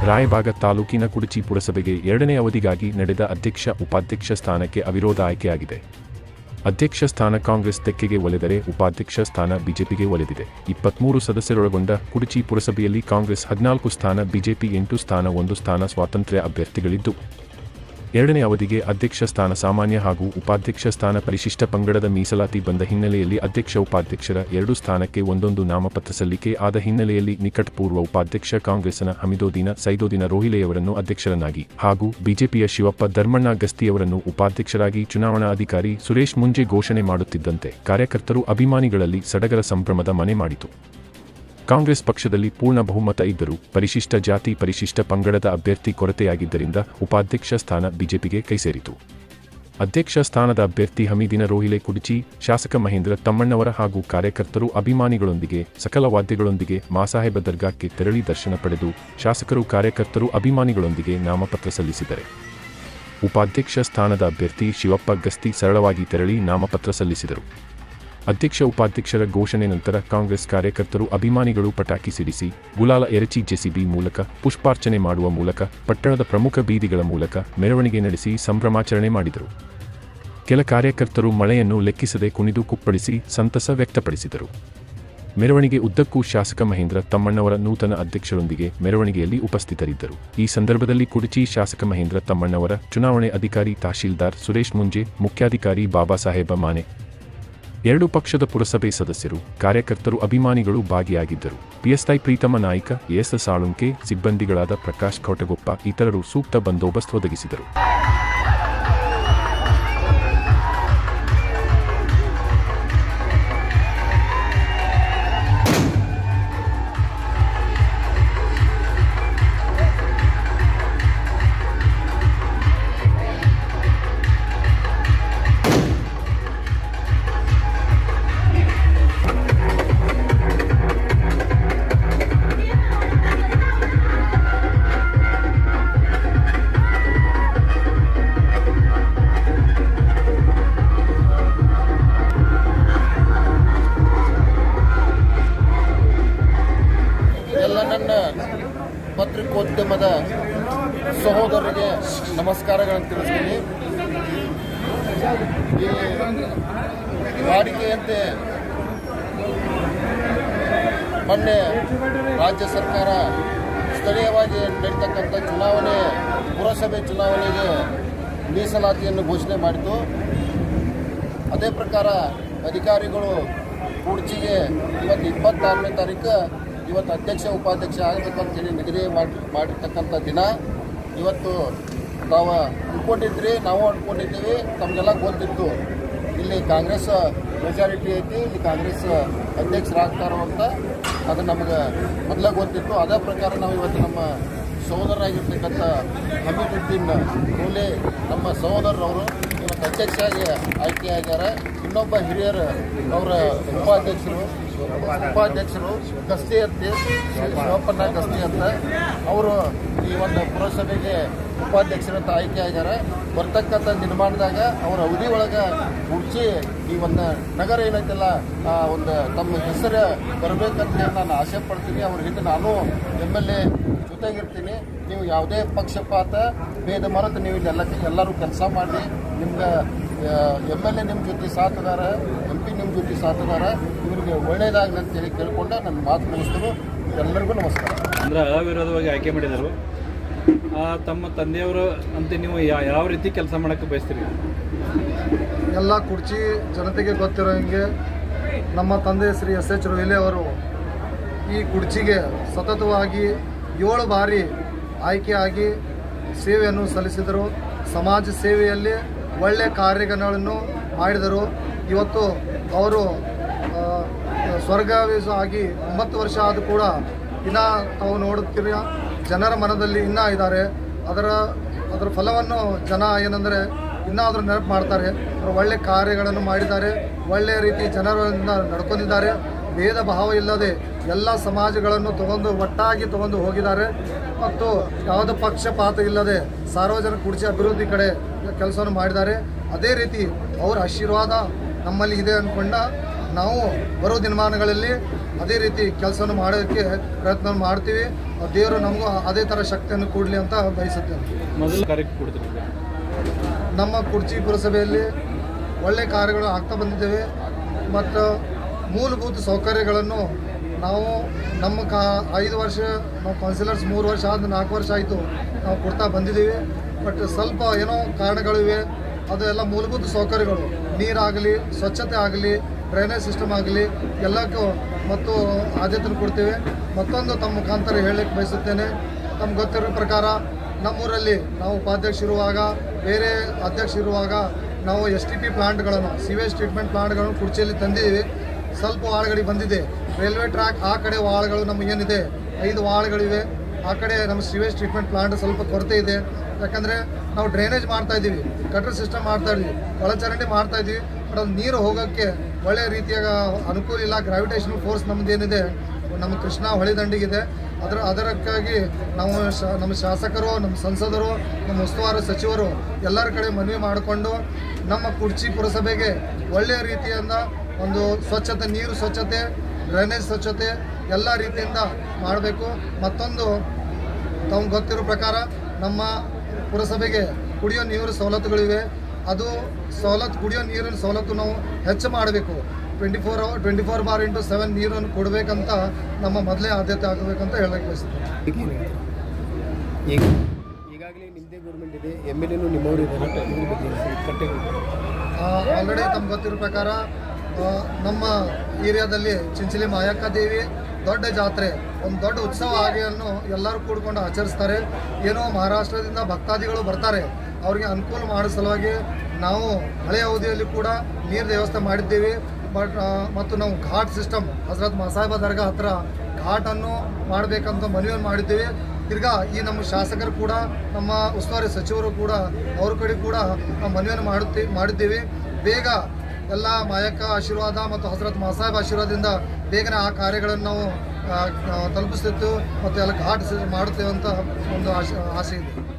ರಾಯಬಾಗ ತಾಲೂಕಿನ ಕುಡಚಿ ಪುರಸಭೆಗೆ 2ನೇ ಅವಧಿಗಾಗಿ ನಡೆದ ಅಧ್ಯಕ್ಷ ಉಪಾಧ್ಯಕ್ಷ ಸ್ಥಾನಕ್ಕೆ ಅವಿರೋಧ ಆಯ್ಕೆಯಾಗಿದೆ. ಅಧ್ಯಕ್ಷ ಸ್ಥಾನ ಕಾಂಗ್ರೆಸ್ ತೆಕ್ಕೆಗೆ ಒಲೆದರೆ ಉಪಾಧ್ಯಕ್ಷ ಸ್ಥಾನ ಬಿಜೆಪಿಗೆ ಒಲೆದಿದೆ. 23 ಸದಸ್ಯರೊಳಗೊಂಡ ಕುಡಚಿ ಪುರಸಭೆಯಲ್ಲಿ ಕಾಂಗ್ರೆಸ್ 14 ಸ್ಥಾನ, ಬಿಜೆಪಿ 8 ಸ್ಥಾನ, 1 ಸ್ಥಾನ ಸ್ವಾತಂತ್ರ್ಯ ಅಭ್ಯರ್ಥಿಗಳಿದ್ದು, 2ನೇ ಅವಧಿಗೆ ಅಧ್ಯಕ್ಷ ಸ್ಥಾನ ಸಾಮಾನ್ಯ ಹಾಗೂ ಉಪಾಧ್ಯಕ್ಷ ಸ್ಥಾನ ಪರಿಶಿಷ್ಟ ಪಂಗಡದ ಮೀಸಲಾತಿ ಬಂದ ಹಿನ್ನೆಲೆಯಲ್ಲಿ ಅಧ್ಯಕ್ಷ ಉಪಾಧ್ಯಕ್ಷರ 2 ಸ್ಥಾನಕ್ಕೆ ಒಂದೊಂದು ನಾಮಪತ್ರ ಸಲ್ಲಿಕೆ ಆದ ಹಿನ್ನೆಲೆಯಲ್ಲಿ ನಿಕಟಪೂರ್ವ ಉಪಾಧ್ಯಕ್ಷ ಕಾಂಗ್ರೆಸ್ನ ಹಮೀದೋದ್ದೀನ ಸೈದೋದಿನ ರೋಹಿಲೆಯವರನ್ನು ಅಧ್ಯಕ್ಷರನ್ನಾಗಿ ಹಾಗೂ ಬಿಜೆಪಿಯ ಶಿವಪ್ಪ ಧರ್ಮಣ್ಣ ಗಸ್ತಿಯವರನ್ನು ಉಪಾಧ್ಯಕ್ಷರಾಗಿ ಚುನಾವಣಾ ಅಧಿಕಾರಿ ಸುರೇಶ್ ಮುಂಜೆ ಘೋಷಣೆ ಮಾಡುತ್ತಿದ್ದಂತೆ ಕಾರ್ಯಕರ್ತರು ಅಭಿಮಾನಿಗಳಲ್ಲಿ ಸಡಗರ ಸಂಭ್ರಮದ ಮನೆ ಮಾಡಿತು. ಕಾಂಗ್ರೆಸ್ ಪಕ್ಷದಲ್ಲಿ ಪೂರ್ಣ ಬಹುಮತ ಇದ್ದರೂ ಪರಿಶಿಷ್ಟ ಜಾತಿ ಪರಿಶಿಷ್ಟ ಪಂಗಡದ ಅಭ್ಯರ್ಥಿ ಕೊರತೆಯಾಗಿದ್ದರಿಂದ ಉಪಾಧ್ಯಕ್ಷ ಸ್ಥಾನ ಬಿಜೆಪಿಗೆ ಕೈಸೇರಿತು. ಅಧ್ಯಕ್ಷ ಸ್ಥಾನದ ಅಭ್ಯರ್ಥಿ ಹಮೀದಿನ ರೋಹಿಲೆ ಕುಡಚಿ ಶಾಸಕ ಮಹೇಂದ್ರ ತಮ್ಮಣ್ಣವರ ಹಾಗೂ ಕಾರ್ಯಕರ್ತರು ಅಭಿಮಾನಿಗಳೊಂದಿಗೆ ಸಕಲ ವಾದ್ಯಗಳೊಂದಿಗೆ ಮಾಸಾಹೇಬ ದರ್ಗಾಕ್ಕೆ ತೆರಳಿ ದರ್ಶನ ಪಡೆದು ಶಾಸಕರು ಕಾರ್ಯಕರ್ತರು ಅಭಿಮಾನಿಗಳೊಂದಿಗೆ ನಾಮಪತ್ರ ಸಲ್ಲಿಸಿದರು. ಉಪಾಧ್ಯಕ್ಷ ಸ್ಥಾನದ ಅಭ್ಯರ್ಥಿ ಶಿವಪ್ಪ ಗಸ್ತಿ ಸರಳವಾಗಿ ತೆರಳಿ ನಾಮಪತ್ರ ಸಲ್ಲಿಸಿದರು. ಅಧ್ಯಕ್ಷ ಉಪಾಧ್ಯಕ್ಷರ ಘೋಷಣೆ ನಂತರ ಕಾಂಗ್ರೆಸ್ ಕಾರ್ಯಕರ್ತರು ಅಭಿಮಾನಿಗಳು ಪಟಾಕಿ ಸಿಡಿಸಿ, ಗುಲಾಲ ಎರಚಿ, ಜೆಸಿಬಿ ಮೂಲಕ ಪುಷ್ಪಾರ್ಚನೆ ಮಾಡುವ ಮೂಲಕ ಪಟ್ಟಣದ ಪ್ರಮುಖ ಬೀದಿಗಳ ಮೂಲಕ ಮೆರವಣಿಗೆ ನಡೆಸಿ ಸಂಭ್ರಮಾಚರಣೆ ಮಾಡಿದರು. ಕೆಲ ಕಾರ್ಯಕರ್ತರು ಮಳೆಯನ್ನು ಲೆಕ್ಕಿಸದೆ ಕುಣಿದು ಕುಪ್ಪಳಿಸಿ ಸಂತಸ ವ್ಯಕ್ತಪಡಿಸಿದರು. ಮೆರವಣಿಗೆ ಉದ್ದಕ್ಕೂ ಶಾಸಕ ಮಹೇಂದ್ರ ತಮ್ಮಣ್ಣವರ ನೂತನ ಅಧ್ಯಕ್ಷರೊಂದಿಗೆ ಮೆರವಣಿಗೆಯಲ್ಲಿ ಉಪಸ್ಥಿತರಿದ್ದರು. ಈ ಸಂದರ್ಭದಲ್ಲಿ ಕುಡಚಿ ಶಾಸಕ ಮಹೇಂದ್ರ ತಮ್ಮಣ್ಣವರ, ಚುನಾವಣೆ ಅಧಿಕಾರಿ ತಹಶೀಲ್ದಾರ್ ಸುರೇಶ್ ಮುಂಜೆ, ಮುಖ್ಯಾಧಿಕಾರಿ ಬಾಬಾಸಾಹೇಬ ಮಾನೆ, 2 ಪಕ್ಷದ ಪುರಸಭೆ ಸದಸ್ಯರು, ಕಾರ್ಯಕರ್ತರು, ಅಭಿಮಾನಿಗಳು ಭಾಗಿಯಾಗಿದ್ದರು. ಪಿಎಸ್ಐ ಪ್ರೀತಮ ನಾಯ್ಕ, ಎಸ್ ಸಾಳುಂಕೆ, ಸಿಬ್ಬಂದಿಗಳಾದ ಪ್ರಕಾಶ್ ಕೋಟಗೊಪ್ಪ ಇತರರು ಸೂಕ್ತ ಬಂದೋಬಸ್ತ್ ಒದಗಿಸಿದರು. ನನ್ನ ಪತ್ರಿಕೋದ್ಯಮದ ಸಹೋದರರಿಗೆ ನಮಸ್ಕಾರಗಳನ್ನು ತಿಳಿಸ್ತೀನಿ. ಈ ವಾಡಿಕೆಯಂತೆ ಮೊನ್ನೆ ರಾಜ್ಯ ಸರ್ಕಾರ ಸ್ಥಳೀಯವಾಗಿ ನಡೀತಕ್ಕಂಥ ಚುನಾವಣೆ, ಪುರಸಭೆ ಚುನಾವಣೆಗೆ ಮೀಸಲಾತಿಯನ್ನು ಘೋಷಣೆ ಮಾಡಿತು. ಅದೇ ಪ್ರಕಾರ ಅಧಿಕಾರಿಗಳು ಕುಡಚಿಗೆ ಇವತ್ತು 24ನೇ ತಾರೀಕು ಇವತ್ತು ಅಧ್ಯಕ್ಷ ಉಪಾಧ್ಯಕ್ಷ ಆಗಬೇಕಂತೇಳಿ ನಿಗದಿ ಮಾಡಿರ್ತಕ್ಕಂಥ ದಿನ. ಇವತ್ತು ನಾವು ಅಂದ್ಕೊಂಡಿದ್ರಿ, ನಾವು ಅಂದ್ಕೊಂಡಿದ್ದೀವಿ, ತಮಗೆಲ್ಲ ಗೊತ್ತಿತ್ತು ಇಲ್ಲಿ ಕಾಂಗ್ರೆಸ್ ಮೆಜಾರಿಟಿ ಐತಿ, ಇಲ್ಲಿ ಕಾಂಗ್ರೆಸ್ ಅಧ್ಯಕ್ಷರಾಗ್ತಾರೋ ಅಂತ. ಅದು ನಮಗೆ ಮೊದಲೇ ಗೊತ್ತಿತ್ತು. ಅದೇ ಪ್ರಕಾರ ನಾವು ಇವತ್ತು ನಮ್ಮ ಸಹೋದರರಾಗಿರ್ತಕ್ಕಂಥ ಹಮೀದುದ್ದೀನ್ ರೋಹಿಲೆ ನಮ್ಮ ಸಹೋದರರವರು ಇವತ್ತು ಅಧ್ಯಕ್ಷರಾಗಿ ಆಯ್ಕೆಯಾಗ್ಯಾರ. ಇನ್ನೊಬ್ಬ ಹಿರಿಯರು ಅವರ ಉಪಾಧ್ಯಕ್ಷರು ಗಸ್ತಿ ಅಂತ, ಶಿವಪ್ಪಣ್ಣ ಗಸ್ತಿ ಅಂತ, ಅವರು ಈ ಒಂದು ಪುರಸಭೆಗೆ ಉಪಾಧ್ಯಕ್ಷರಂತ ಆಯ್ಕೆ ಆಗ್ಯಾರ. ಬರ್ತಕ್ಕಂಥ ನಿರ್ಮಾಣದಾಗ ಅವರ ಅವಧಿ ಒಳಗೆ ಕುಡಚಿ ಈ ಒಂದು ನಗರ ಏನೈತಿಲ್ಲ ಒಂದು ತಮ್ಮ ಹೆಸರು ಬರಬೇಕಂತ ನಾನು ಆಸೆ ಪಡ್ತೀನಿ. ಅವ್ರ ಹಿಂದೆ ನಾನು MLA ಜೊತೆಗಿರ್ತೀನಿ. ನೀವು ಯಾವುದೇ ಪಕ್ಷಪಾತ ಭೇದ ಮರೆತು ನೀವು ಇಲ್ಲಿ ಎಲ್ಲರೂ ಕೆಲಸ ಮಾಡಿ, ನಿಮ್ಗೆ MLA ನಿಮ್ಮ ಜೊತೆ ಸಾಥದಾರ, MP ನಿಮ್ಮ ಜೊತೆ ಸಾಥದಾರ, ಇವರಿಗೆ ಒಳ್ಳೆಯದಾಗಲಿ ಅಂತೇಳಿ ಕೇಳಿಕೊಂಡ ನನ್ನ ಮಾತು ಮುಗಿಸಿದ್ರು. ಎಲ್ಲರಿಗೂ ನಮಸ್ಕಾರ. ಅಂದ್ರೆ ಅವಿರೋಧವಾಗಿ ಆಯ್ಕೆ ಮಾಡಿದರು. ತಮ್ಮ ತಂದೆಯವರು ಅಂತ ನೀವು ಯಾವ ರೀತಿ ಕೆಲಸ ಮಾಡೋಕ್ಕೆ ಬಯಸ್ತೀರಿ? ಎಲ್ಲ ಕುಡಚಿ ಜನತೆಗೆ ಗೊತ್ತಿರೋ ಹಿಂಗೆ ನಮ್ಮ ತಂದೆ ಶ್ರೀ S.H. ರೋಹಿಲೆ ಅವರು ಈ ಕುಡಚಿಗೆ ಸತತವಾಗಿ 7 ಬಾರಿ ಆಯ್ಕೆಯಾಗಿ ಸೇವೆಯನ್ನು ಸಲ್ಲಿಸಿದರು. ಸಮಾಜ ಸೇವೆಯಲ್ಲಿ ಒಳ್ಳೆಯ ಕಾರ್ಯಗಳನ್ನು ಮಾಡಿದರು. ಇವತ್ತು ಅವರು ಸ್ವರ್ಗವಾಸ ಆಗಿ 9 ವರ್ಷ ಆದರೂ ಕೂಡ ಇನ್ನೂ ತಾವು ನೋಡುತ್ತೀರ ಜನರ ಮನದಲ್ಲಿ ಇನ್ನೂ ಇದ್ದಾರೆ. ಅದರ ಫಲವನ್ನು ಜನ ಏನಂದರೆ ಇನ್ನಾದರೂ ನೆನಪು ಮಾಡ್ತಾರೆ. ಅವರು ಒಳ್ಳೆಯ ಕಾರ್ಯಗಳನ್ನು ಮಾಡಿದ್ದಾರೆ, ಒಳ್ಳೆಯ ರೀತಿ ಜನರಿಂದ ನಡ್ಕೊಂಡಿದ್ದಾರೆ. ಭೇದ ಭಾವ ಇಲ್ಲದೆ ಎಲ್ಲ ಸಮಾಜಗಳನ್ನು ಒಟ್ಟಾಗಿ ತಗೊಂಡು ಹೋಗಿದ್ದಾರೆ ಮತ್ತು ಯಾವುದೇ ಪಕ್ಷಪಾತ ಇಲ್ಲದೆ ಸಾರ್ವಜನಿಕ ಕುಡಚಿ ಅಭಿವೃದ್ಧಿ ಕಡೆ ಕೆಲಸವನ್ನು ಮಾಡಿದ್ದಾರೆ. ಅದೇ ರೀತಿ ಅವರ ಆಶೀರ್ವಾದ ನಮ್ಮಲ್ಲಿ ಇದೆ ಅಂದ್ಕೊಂಡ ನಾವು ಬರೋ ದಿನಮಾನಗಳಲ್ಲಿ ಅದೇ ರೀತಿ ಕೆಲಸವನ್ನು ಮಾಡೋದಕ್ಕೆ ಪ್ರಯತ್ನ ಮಾಡ್ತೀವಿ. ದೇವರು ನಮಗೂ ಅದೇ ಥರ ಶಕ್ತಿಯನ್ನು ಕೊಡಲಿ ಅಂತ ಬಯಸುತ್ತೇನೆ. ಮೊದಲ ಕಾರ್ಯಕ್ಕೆ ಕೊಡ್ತೀವಿ. ನಮ್ಮ ಕುರ್ಚಿ ಪುರಸಭೆಯಲ್ಲಿ ಒಳ್ಳೆ ಕಾರ್ಯಗಳು ಆಗ್ತಾ ಬಂದಿದ್ದೇವೆ ಮತ್ತು ಮೂಲಭೂತ ಸೌಕರ್ಯಗಳನ್ನು ನಾವು ನಮ್ಮ 5 ವರ್ಷ ನಾವು ಕೌನ್ಸಿಲರ್ಸ್ 3 ವರ್ಷ ಆದ 4 ವರ್ಷ ಆಯಿತು ನಾವು ಕೊಡ್ತಾ ಬಂದಿದ್ದೀವಿ. ಬಟ್ ಸ್ವಲ್ಪ ಏನೋ ಕಾರಣಗಳಿವೆ. ಅದೆಲ್ಲ ಮೂಲಭೂತ ಸೌಕರ್ಯಗಳು, ನೀರಾಗಲಿ, ಸ್ವಚ್ಛತೆ ಆಗಲಿ, ಡ್ರೈನೇಜ್ ಸಿಸ್ಟಮ್ ಆಗಲಿ ಎಲ್ಲಕ್ಕೂ ಮತ್ತು ಆದ್ಯತೆಯನ್ನು ಕೊಡ್ತೇವೆ. ಮತ್ತೊಂದು ತಮ್ಮ ಮುಖಾಂತರ ಹೇಳಲಿಕ್ಕೆ ಬಯಸುತ್ತೇನೆ, ತಮ್ಗೆ ಗೊತ್ತಿರೋ ಪ್ರಕಾರ ನಮ್ಮೂರಲ್ಲಿ ನಾವು ಉಪಾಧ್ಯಕ್ಷರಿರುವಾಗ, ಬೇರೆ ಅಧ್ಯಕ್ಷರಿರುವಾಗ ನಾವು STP ಪ್ಲಾಂಟ್ಗಳನ್ನು, ಸಿವೇಜ್ ಟ್ರೀಟ್ಮೆಂಟ್ ಪ್ಲಾಂಟ್ಗಳನ್ನು ಕುರ್ಚಿಯಲ್ಲಿ ತಂದಿದ್ದೀವಿ. ಸ್ವಲ್ಪ ವಾಳ್ಗಡಿ ಬಂದಿದೆ. ರೈಲ್ವೆ ಟ್ರ್ಯಾಕ್ ಆ ಕಡೆ ವಾಳ್ಗಳು ನಮಗೇನಿದೆ 5 ವಾಳ್ಗಳಿವೆ. ಆ ಕಡೆ ನಮ್ಮ ಸಿವೇಜ್ ಟ್ರೀಟ್ಮೆಂಟ್ ಪ್ಲಾಂಟ್ ಸ್ವಲ್ಪ ಕೊರತೆ ಇದೆ. ಯಾಕಂದರೆ ನಾವು ಡ್ರೈನೇಜ್ ಮಾಡ್ತಾಯಿದ್ದೀವಿ, ಗಟರ್ ಸಿಸ್ಟಮ್ ಮಾಡ್ತಾಯಿದ್ವಿ, ಒಳಚರಂಡಿ ಮಾಡ್ತಾಯಿದ್ವಿ. ಬಟ್ ಅದು ನೀರು ಹೋಗೋಕ್ಕೆ ಒಳ್ಳೆಯ ರೀತಿಯ ಅನುಕೂಲ ಇಲ್ಲ. ಗ್ರಾವಿಟೇಷನಲ್ ಫೋರ್ಸ್ ನಮ್ಮದೇನಿದೆ ನಮ್ಮ ಕೃಷ್ಣಾ ಹೊಳೆ ದಂಡಿಗಿದೆ. ಅದಕ್ಕಾಗಿ ನಾವು ನಮ್ಮ ಶಾಸಕರು, ನಮ್ಮ ಸಂಸದರು, ನಮ್ಮ ಉಸ್ತುವಾರಿ ಸಚಿವರು ಎಲ್ಲರ ಕಡೆ ಮನವಿ ಮಾಡಿಕೊಂಡು ನಮ್ಮ ಕುರ್ಚಿ ಪುರಸಭೆಗೆ ಒಳ್ಳೆಯ ರೀತಿಯಿಂದ ಒಂದು ಸ್ವಚ್ಛತೆ, ನೀರು ಸ್ವಚ್ಛತೆ, ಡ್ರೈನೇಜ್ ಸ್ವಚ್ಛತೆ ಎಲ್ಲ ರೀತಿಯಿಂದ ಮಾಡಬೇಕು. ಮತ್ತೊಂದು ತಮ್ಗೆ ಗೊತ್ತಿರೋ ಪ್ರಕಾರ ನಮ್ಮ ಪುರಸಭೆಗೆ ಕುಡಿಯೋ ನೀರು ಸವಲತ್ತುಗಳಿವೆ. ಅದು ಕುಡಿಯೋ ನೀರಿನ ಸವಲತ್ತು ನಾವು ಹೆಚ್ಚು ಮಾಡಬೇಕು. 24/7 ನೀರನ್ನು ಕೊಡಬೇಕಂತ ನಮ್ಮ ಮೊದಲೇ ಆದ್ಯತೆ ಆಗಬೇಕಂತ ಹೇಳಕ್ಕೆ ಬಯಸ್ತೀನಿ. ಈಗಾಗಲೇ ನಿಮ್ಮದೇ ಗೌರ್ಮೆಂಟ್ ಇದೆ, MLA ನಿಮ್ಮವರು ಆಲ್ರೆಡಿ ತಮ್ಗೆ ಗೊತ್ತಿರೋ ಪ್ರಕಾರ ನಮ್ಮ ಏರಿಯಾದಲ್ಲಿ ಚಿಂಚಲಿ ಮಾಯಕ್ಕ ದೇವಿ ದೊಡ್ಡ ಜಾತ್ರೆ, ಒಂದು ದೊಡ್ಡ ಉತ್ಸವ ಆಗೆಯನ್ನು ಎಲ್ಲರೂ ಕೂಡ್ಕೊಂಡು ಆಚರಿಸ್ತಾರೆ. ಏನೋ ಮಹಾರಾಷ್ಟ್ರದಿಂದ ಭಕ್ತಾದಿಗಳು ಬರ್ತಾರೆ, ಅವರಿಗೆ ಅನುಕೂಲ ಮಾಡೋ ಸಲುವಾಗಿ ನಾವು ಹಳೆಯ ಅವಧಿಯಲ್ಲಿ ಕೂಡ ನೀರಿನ ವ್ಯವಸ್ಥೆ ಮಾಡಿದ್ದೀವಿ. ಮತ್ತು ನಾವು ಘಾಟ್ ಸಿಸ್ಟಮ್ ಹಜರತ್ ಮಸಾಹಿಬ ದರ್ಗಾ ಹತ್ರ ಘಾಟನ್ನು ಮಾಡಬೇಕಂತ ಮನವಿಯನ್ನು ಮಾಡಿದ್ದೀವಿ. ತಿರ್ಗಾ ಈ ನಮ್ಮ ಶಾಸಕರು ಕೂಡ, ನಮ್ಮ ಉಸ್ತುವಾರಿ ಸಚಿವರು ಕೂಡ ಅವ್ರ ಕಡೆ ಕೂಡ ನಾವು ಮನವಿಯನ್ನು ಮಾಡಿದ್ದೀವಿ. ಬೇಗ ಎಲ್ಲ ಮಾಯಕ್ಕ ಆಶೀರ್ವಾದ ಮತ್ತು ಹಜರತ್ ಮಸಾಹಿಬ್ ಆಶೀರ್ವಾದದಿಂದ ಬೇಗನೆ ಆ ಕಾರ್ಯಗಳನ್ನು ನಾವು ತಲುಪಿಸ್ತಿತ್ತು ಮತ್ತು ಎಲ್ಲ ಘಾಟ್ ಮಾಡುತ್ತೇವೆ ಅಂತ ಒಂದು ಆಸೆ ಇದೆ.